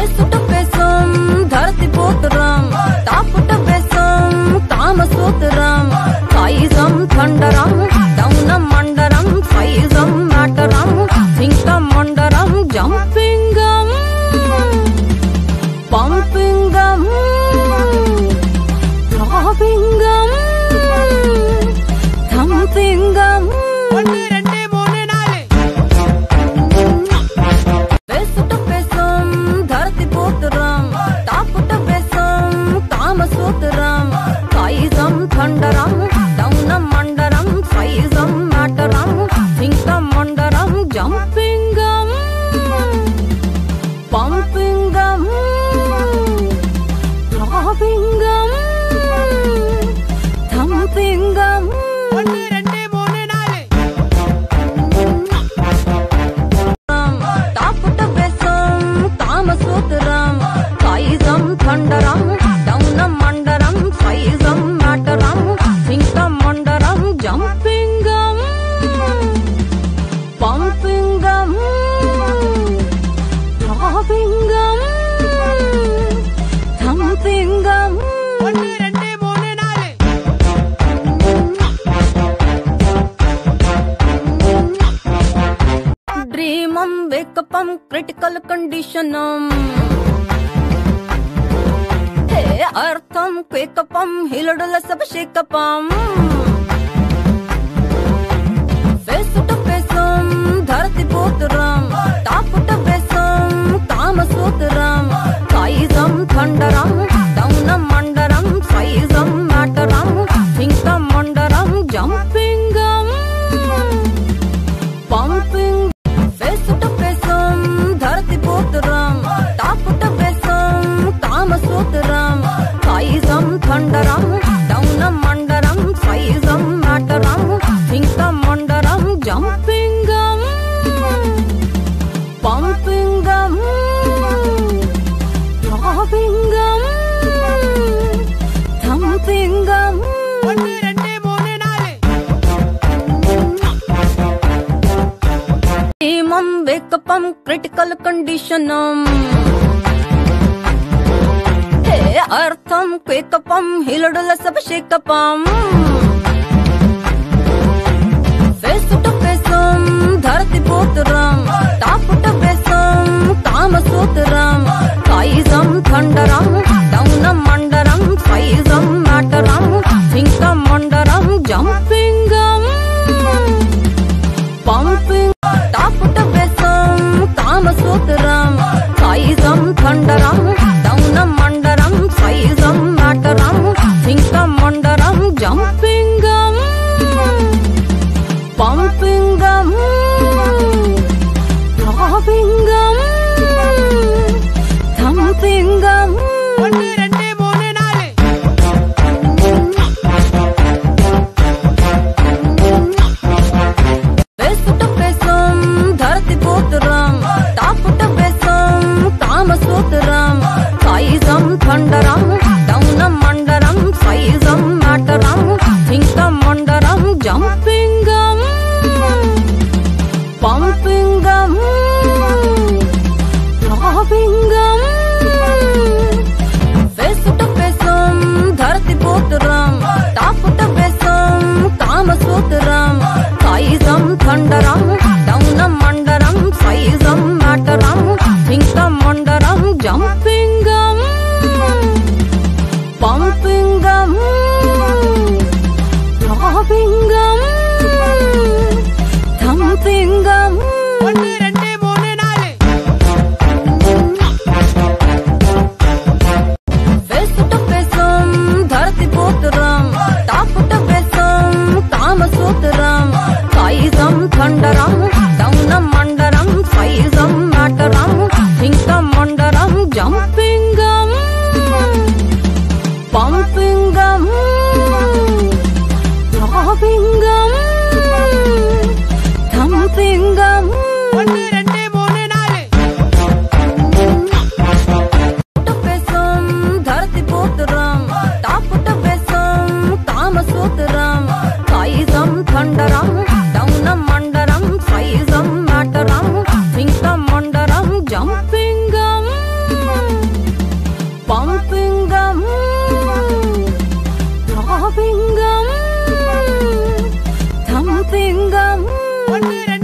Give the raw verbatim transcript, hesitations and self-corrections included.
பேசுட்டு பேசும் தரத்தி போத்துறாம் தாப்புட்டு பேசும் தாம சூத்துறாம் சைசம் தண்டரம் டவுனம் மண்டரம் சைசம் மேட்டரம் சிங்கம் மண்டரம் ஜம்பிங்கம் பம்பிங்கம் ராபிங்கம் தம்பிங்கம் ஒன்று ரெண்டு மூணு நாலு பேசுட்டு பேசும் தரத்தி போத்துறாம் தாப்புட்டு பேசும் தாம சூத்துறாம் சைசம் தண்டரம் டவுனம் மண்டரம் சைசம் மேட்டரம் சிங்கம் மண்டரம் ஜம்பிங்கம் பம்பிங்கம் ராபிங்கம் தம்பிங்கம் ஒன்று ரெண்டு மூணு நாலு தாப்புட்டு பேசும் தாம சூத்துறாம் சைசம் தண்டரம் டவுனம் மண்டரம் சைசம் மேட்டரம் சிங்கம் மண்டரம் ஜம்பிங்கம் பம்பிங்கம் ராபிங்கம் தம்பிங்கம் ஒன்று ரெண்டு மூணு நாலு ட்ரீமம் வேக்கப்பம் கிரிட்டிக்கல் கண்டிஷனம் ஹே அர்த்தம் கேக்கப்பம் ஹிலடுல சப ஷேக்கப்பம் பேசுட்டு பேசும் தரத்தி போத்துறாம் தாப்புட்டு பேசும் தாம சூத்துறாம் சைசம் தண்டரம் டவுனம் மண்டரம் சைசம் மேட்டரம் சிங்கம் மண்டரம் ஜம்பிங்கம் பம்பிங் பேசுட்டு பேசும் தரத்தி போத்துறாம் தாப்புட்டு பேசும் தாம சூத்துறாம் சைசம் தண்டரம் டவுனம் மண்டரம் சைசம் மேட்டரம் சிங்கம் மண்டரம் ஜம்பிங்கம் பம்பிங்கம் ராபிங்கம் தம்பிங்கம் ஒன்று ரெண்டு மூணு நாலு ட்ரீமம் வேக்கப்பம் கிரிட்டிக்கல் கண்டிஷனம் ஹே அர்த்தம் கேக்கப்பம் ஹிலடுல சப ஷேக்கப்பம் பேசுட்டு பேசும் தரத்தி போத்துறாம் தாப்புட்டு பேசும் தாம சூத்துறாம் சைசம் தண்டரம் டவுனம் மண்டரம் சைசம் மேட்டரம் சிங்கம் மண்டரம் ஜம்பிங்கம் பம்பிங் தாப்புட்டு பேசும் தாம சூத்துறாம் சைசம் தண்டரம் டவுனம் மண்டரம் சைசம் மேட்டரம் சிங்கம் மண்டரம் ஜம்பிங்கம் பம்பிங்கம் தம்பிங்கம் தாபிங்கம் தம்பிங்கம் ஒன்று ரெண்டு